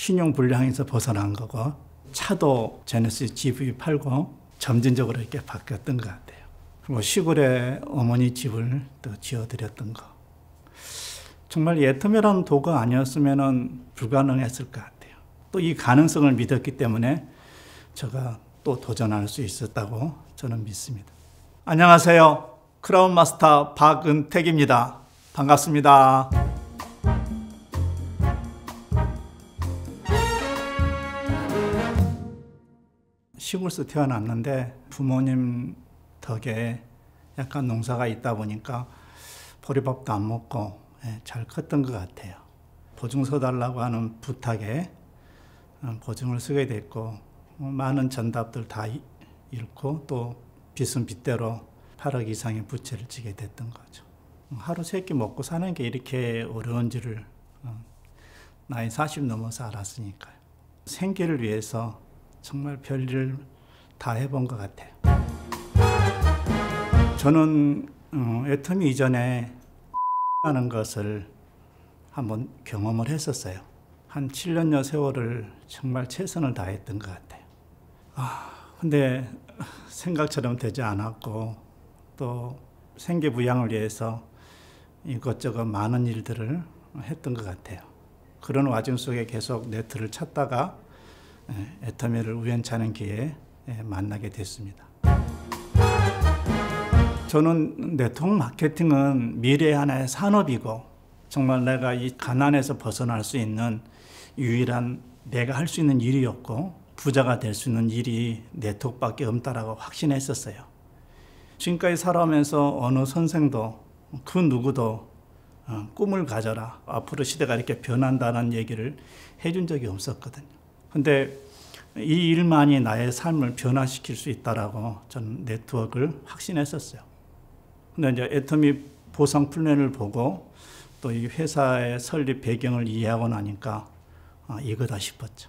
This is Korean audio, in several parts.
신용 불량에서 벗어난 거고, 차도 제네시스 GV 팔고 점진적으로 이렇게 바뀌었던 것 같아요. 그리고 시골에 어머니 집을 또 지어드렸던 거. 정말 애터미라는 도가 아니었으면 불가능했을 것 같아요. 또 이 가능성을 믿었기 때문에 제가 또 도전할 수 있었다고 저는 믿습니다. 안녕하세요. 크라운 마스터 박은택입니다. 반갑습니다. 시골에서 태어났는데 부모님 덕에 약간 농사가 있다 보니까 보리밥도 안 먹고 잘 컸던 것 같아요. 보증 서달라고 하는 부탁에 보증을 쓰게 됐고, 많은 전답들 다 잃고 또 빚은 빚대로 8억 이상의 부채를 지게 됐던 거죠. 하루 세 끼 먹고 사는 게 이렇게 어려운지를 나이 40 넘어서 알았으니까요. 생계를 위해서 정말 별일을 다 해본 것 같아요. 저는 애터미 이전에 하는 것을 한번 경험을 했었어요. 한 7년여 세월을 정말 최선을 다했던 것 같아요. 근데 생각처럼 되지 않았고, 또 생계부양을 위해서 이것저것 많은 일들을 했던 것 같아요. 그런 와중 속에 계속 네트를 찾다가 애터미를 우연찮은 기회에 만나게 됐습니다. 저는 네트워크 마케팅은 미래의 하나의 산업이고, 정말 내가 이 가난에서 벗어날 수 있는 유일한 내가 할 수 있는 일이었고, 부자가 될 수 있는 일이 네트워크밖에 없다라고 확신했었어요. 지금까지 살아오면서 어느 선생도 그 누구도 꿈을 가져라, 앞으로 시대가 이렇게 변한다는 얘기를 해준 적이 없었거든요. 근데 이 일만이 나의 삶을 변화시킬 수 있다라고 저는 네트워크를 확신했었어요. 근데 이제 애터미 보상 플랜을 보고 또 이 회사의 설립 배경을 이해하고 나니까 이거다 싶었죠.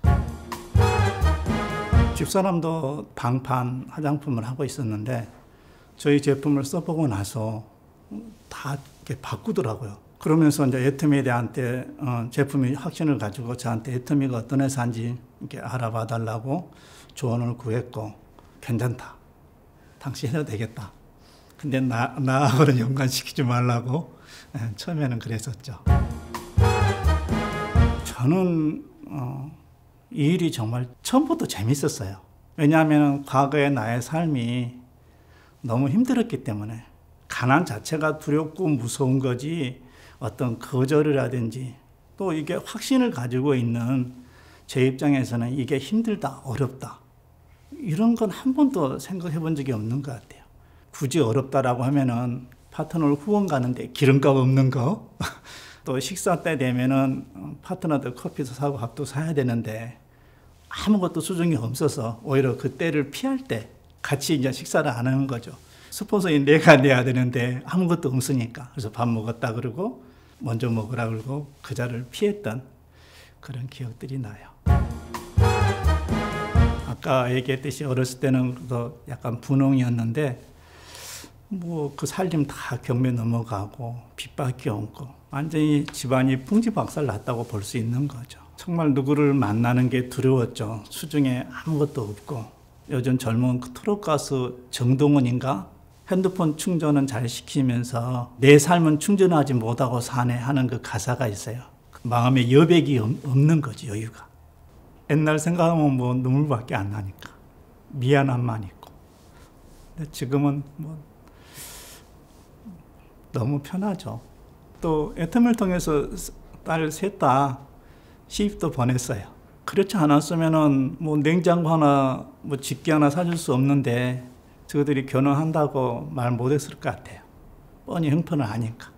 집사람도 방판 화장품을 하고 있었는데 저희 제품을 써보고 나서 다 이렇게 바꾸더라고요. 그러면서 이제 애터미에 대한 제품이 확신을 가지고 저한테 애터미가 어떤 회사인지 이렇게 알아봐 달라고 조언을 구했고, 괜찮다, 당신 해도 되겠다. 근데 나하고는 연관시키지 말라고 처음에는 그랬었죠. 저는 이 일이 정말 처음부터 재밌었어요. 왜냐하면 과거의 나의 삶이 너무 힘들었기 때문에, 가난 자체가 두렵고 무서운 거지 어떤 거절이라든지 또 이게 확신을 가지고 있는 제 입장에서는 이게 힘들다, 어렵다, 이런 건 한 번도 생각해 본 적이 없는 것 같아요. 굳이 어렵다라고 하면은 파트너를 후원 가는데 기름값 없는 거, 또 식사 때 되면은 파트너들 커피도 사고 밥도 사야 되는데 아무것도 수중이 없어서 오히려 그 때를 피할 때 같이 이제 식사를 안 하는 거죠. 스폰서인 내가 내야 되는데 아무것도 없으니까. 그래서 밥 먹었다 그러고 먼저 먹으라 그러고 그 자리를 피했던 그런 기억들이 나요. 아까 얘기했듯이 어렸을 때는 약간 분홍이었는데 그 살림 다 경매 넘어가고 빚밖에 없고 완전히 집안이 풍지박살 났다고 볼 수 있는 거죠. 정말 누구를 만나는 게 두려웠죠. 수중에 아무것도 없고, 요즘 젊은 트롯가수 정동원인가? 핸드폰 충전은 잘 시키면서 내 삶은 충전하지 못하고 사네 하는 그 가사가 있어요. 마음에 여백이 없는 거지, 여유가. 옛날 생각하면 눈물밖에 안 나니까 미안함만 있고. 근데 지금은 너무 편하죠. 또 애터미를 통해서 딸 셋 다 시집도 보냈어요. 그렇지 않았으면은 냉장고 하나 집게 하나 사줄 수 없는데 저들이 결혼한다고 말 못했을 것 같아요. 뻔히 형편을 아니까.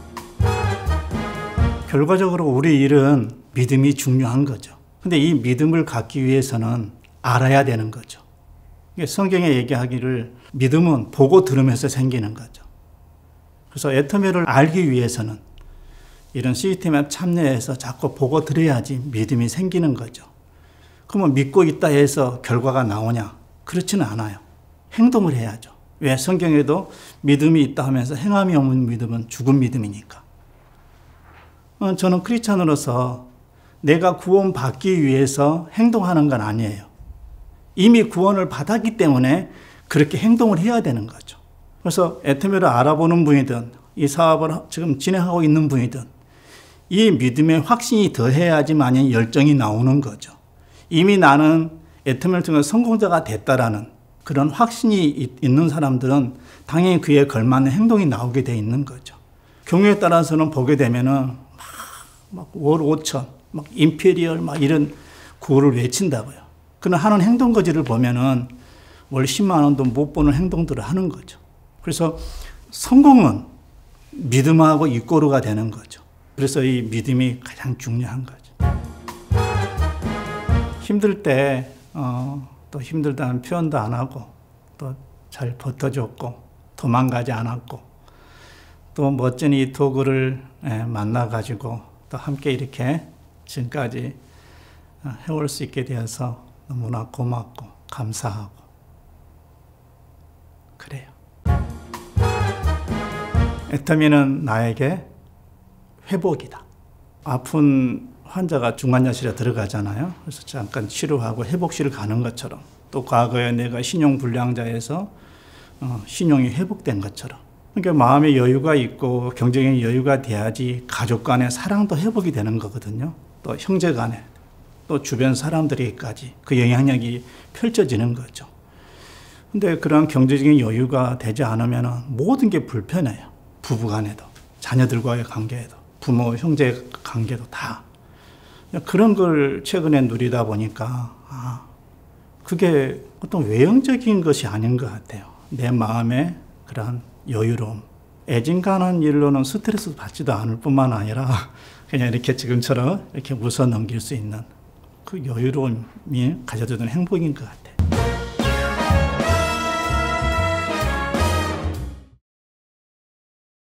결과적으로 우리 일은 믿음이 중요한 거죠. 근데 이 믿음을 갖기 위해서는 알아야 되는 거죠. 성경에 얘기하기를 믿음은 보고 들으면서 생기는 거죠. 그래서 애터미를 알기 위해서는 이런 시스템에 참여해서 자꾸 보고 들어야지 믿음이 생기는 거죠. 그러면 믿고 있다 해서 결과가 나오냐? 그렇지는 않아요. 행동을 해야죠. 왜? 성경에도 믿음이 있다 하면서 행함이 없는 믿음은 죽은 믿음이니까. 저는 크리스찬으로서 내가 구원받기 위해서 행동하는 건 아니에요. 이미 구원을 받았기 때문에 그렇게 행동을 해야 되는 거죠. 그래서 애터미를 알아보는 분이든 이 사업을 지금 진행하고 있는 분이든 이 믿음의 확신이 더해야지만 열정이 나오는 거죠. 이미 나는 애터미를 통해 성공자가 됐다라는 그런 확신이 있는 사람들은 당연히 그에 걸맞는 행동이 나오게 돼 있는 거죠. 경우에 따라서는 보게 되면은 막 월 5천, 막 임페리얼 막 이런 구호를 외친다고요. 그는 하는 행동 거지를 보면은 월 10만 원도 못 버는 행동들을 하는 거죠. 그래서 성공은 믿음하고 이꼬르가 되는 거죠. 그래서 이 믿음이 가장 중요한 거죠. 힘들 때 또 힘들다는 표현도 안 하고 또 잘 버텨줬고 도망가지 않았고 또 멋진 이 도구를 만나가지고 또 함께 이렇게 지금까지 해올 수 있게 되어서 너무나 고맙고 감사하고 그래요. 애터미는 나에게 회복이다. 아픈 환자가 중환자실에 들어가잖아요. 그래서 잠깐 치료하고 회복실을 가는 것처럼 또 과거에 내가 신용불량자에서 신용이 회복된 것처럼 그러니까 마음의 여유가 있고 경제적인 여유가 돼야지 가족 간의 사랑도 회복이 되는 거거든요. 또 형제 간에 또 주변 사람들에게까지 그 영향력이 펼쳐지는 거죠. 근데 그런 경제적인 여유가 되지 않으면 모든 게 불편해요. 부부 간에도 자녀들과의 관계에도 부모 형제 관계도 다 그런 걸 최근에 누리다 보니까 그게 어떤 외형적인 것이 아닌 것 같아요. 내 마음의 그런 여유로움. 애진가는 일로는 스트레스 받지도 않을 뿐만 아니라 그냥 이렇게 지금처럼 이렇게 웃어 넘길 수 있는 그 여유로움이 가져다 주는 행복인 것 같아요.